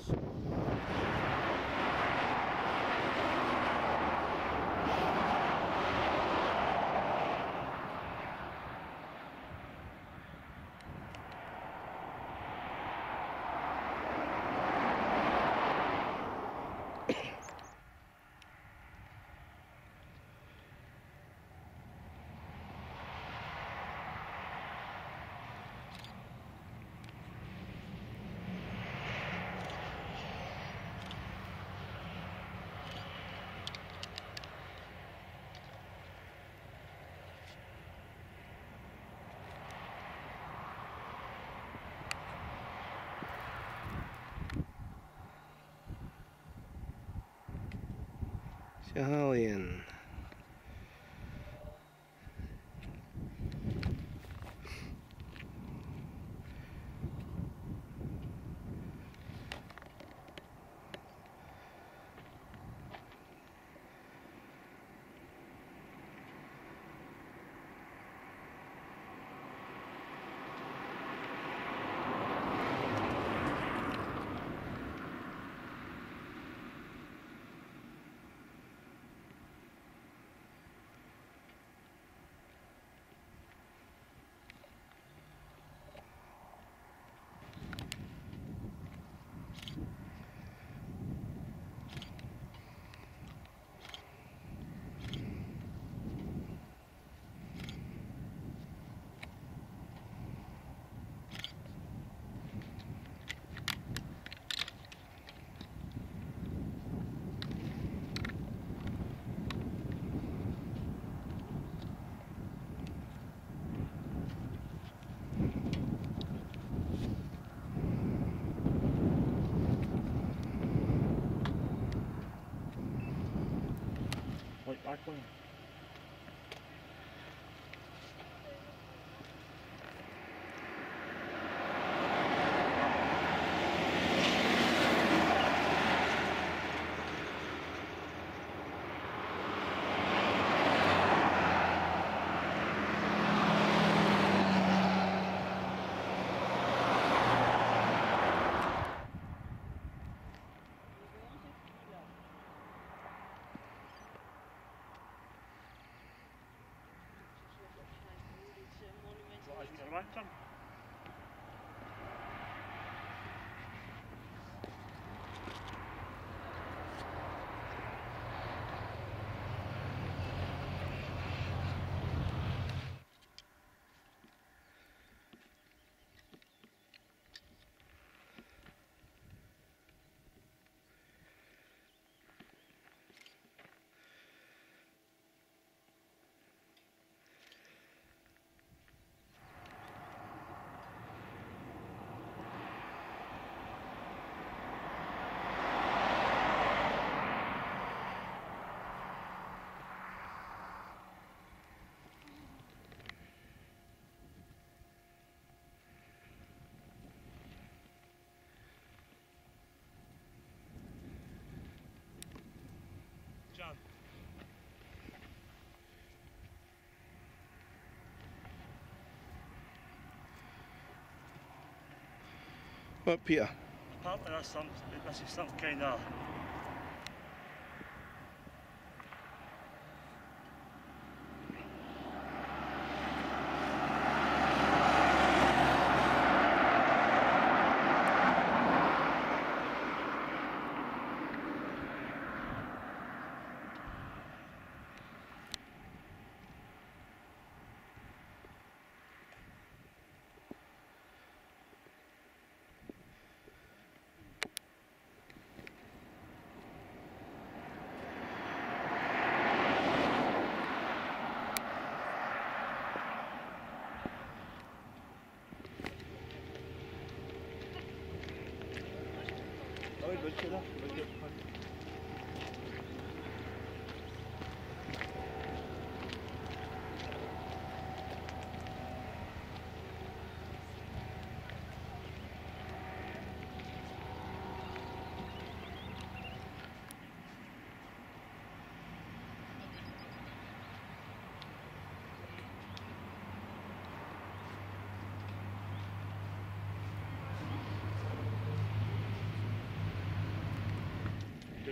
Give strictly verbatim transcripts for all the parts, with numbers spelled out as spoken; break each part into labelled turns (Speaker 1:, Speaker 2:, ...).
Speaker 1: Italian.
Speaker 2: Right back on. Right, get right on. John.
Speaker 1: Up here.
Speaker 2: Apparently that's some, this is some kind of
Speaker 3: Ôi, đúng chưa đó, đúng chưa.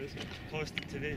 Speaker 2: it's constant today.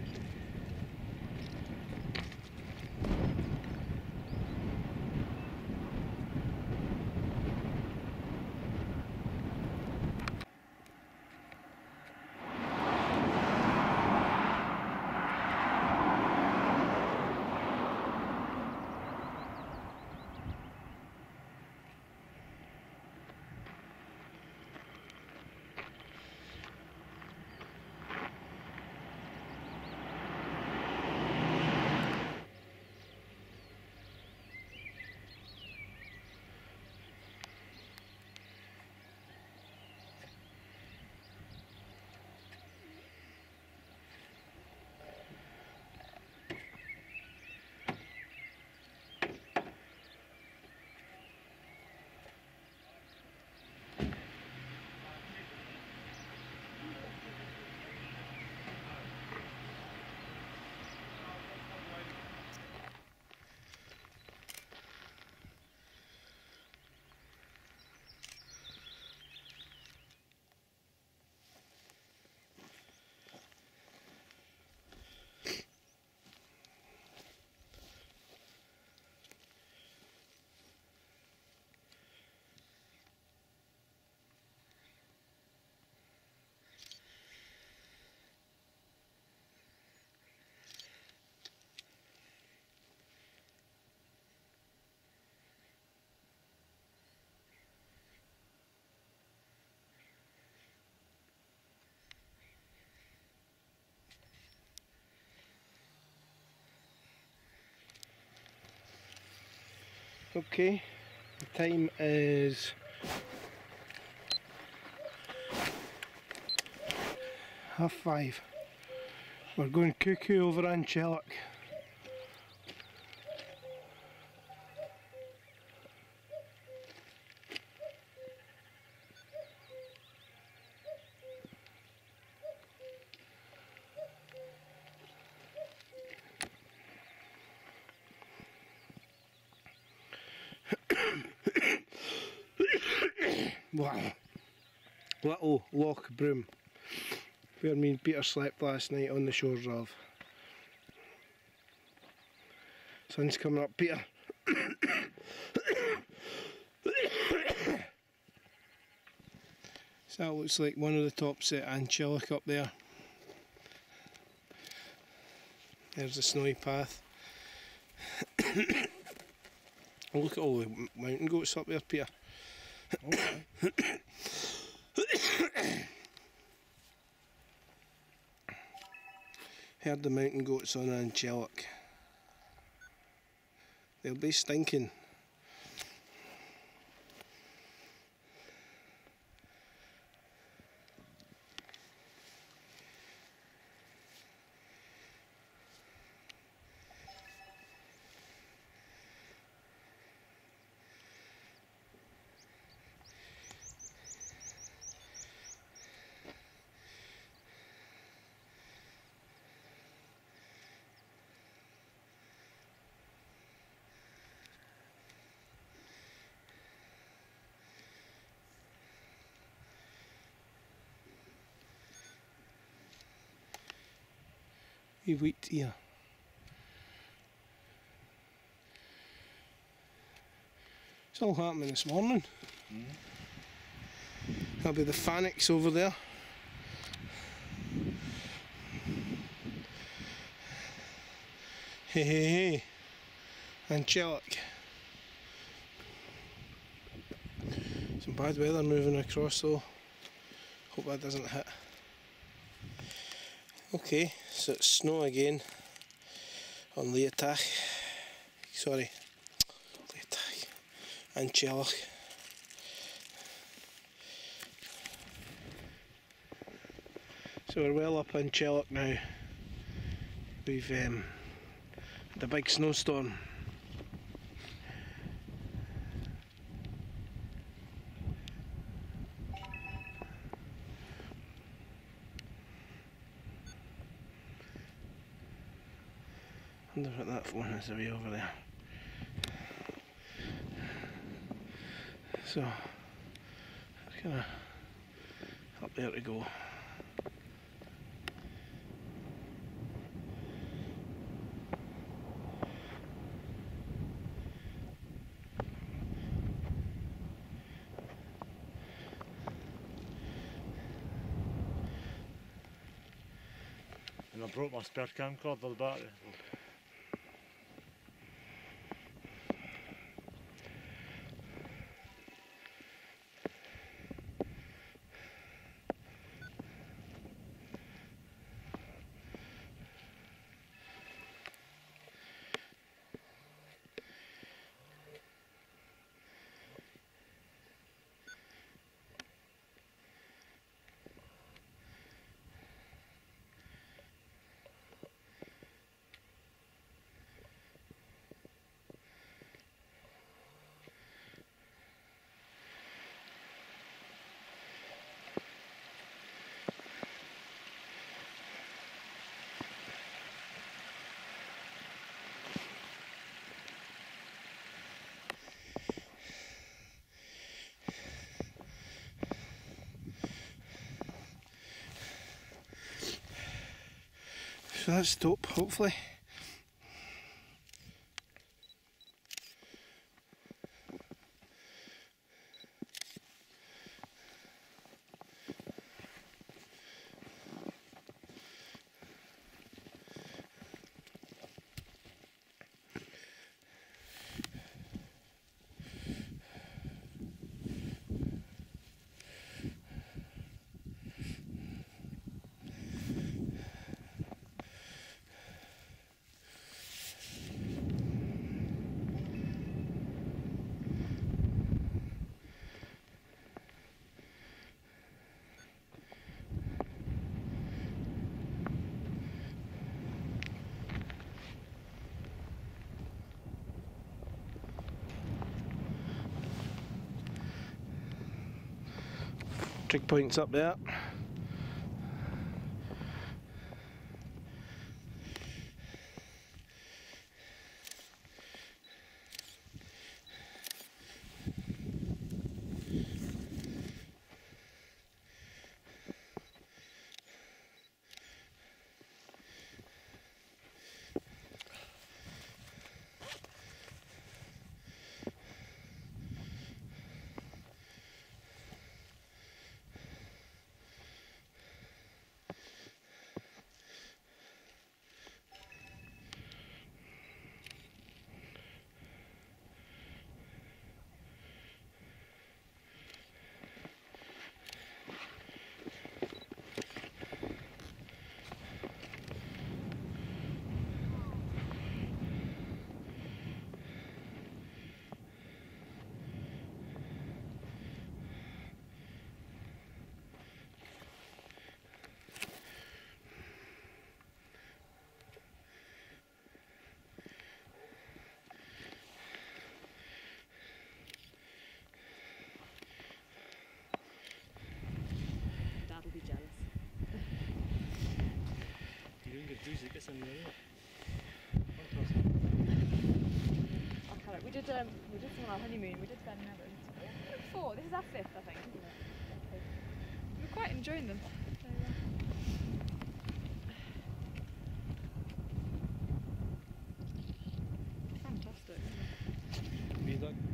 Speaker 1: Okay, the time is half five. We're going cuckoo over Anchillock. Wow. Little Loch Broom, where me and Peter slept last night on the shores of. Sun's coming up, Peter. So that looks like one of the tops at Anchillock up there. There's the snowy path. Look at all the mountain goats up there, Peter. Okay. Heard the mountain goats on Anchillock. They'll be stinking. Wee wheat here. It's all happening this morning. Mm. That'll be the Phoenix over there. Hey, hey, hey. Anchillock. Some bad weather moving across though. Hope that doesn't hit. Okay, so it's snow again on Leotach. Sorry, Leotach. Anchillock. So we're well up Anchillock now. We've um, had a big snowstorm. I wonder what that one is away over there. So, kind of up there to go.
Speaker 2: and I broke my spare camcorder, the battery.
Speaker 1: So that's stop, hopefully. Trig points up there.
Speaker 3: Dad'll be jealous.
Speaker 2: You don't get doozy, gets in the area.
Speaker 3: I can't. We did um, we did some on our honeymoon. We did Ben Nevis. Four. This is our fifth, I think, isn't it? Okay. We're quite enjoying them. So, uh, fantastic. Isn't
Speaker 2: Me done.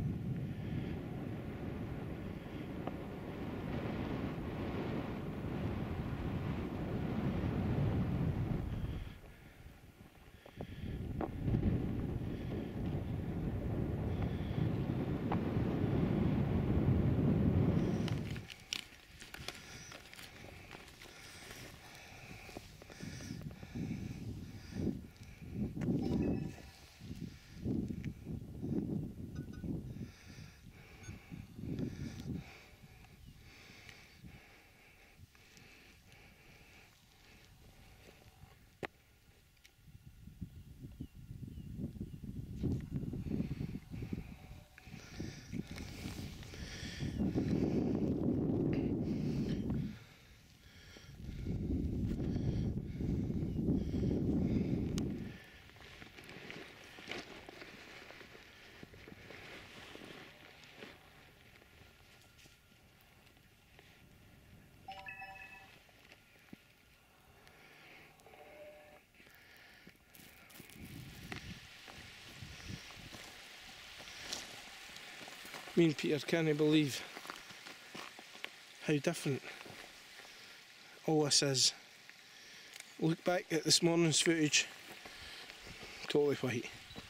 Speaker 1: Me and Peter can't believe how different all this is Look back at this morning's footage, totally white.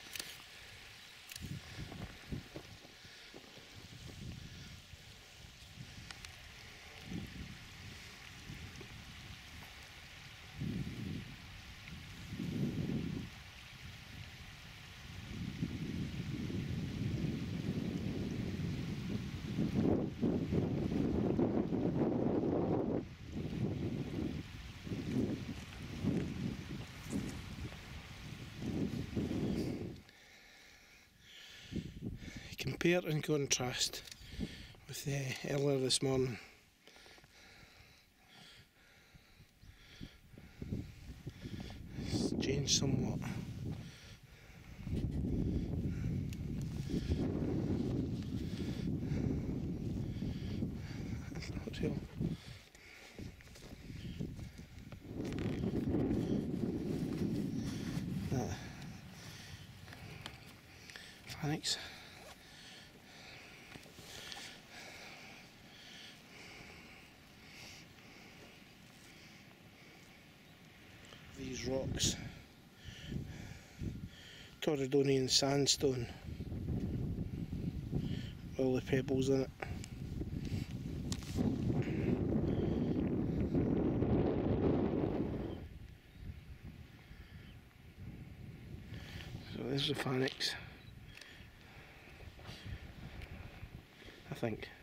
Speaker 1: Compare and contrast with the earlier this morning. It's changed somewhat. Not real. That. Phoenix. These rocks, Torridonian sandstone, all the pebbles in it. So there's the Phoenix, I think.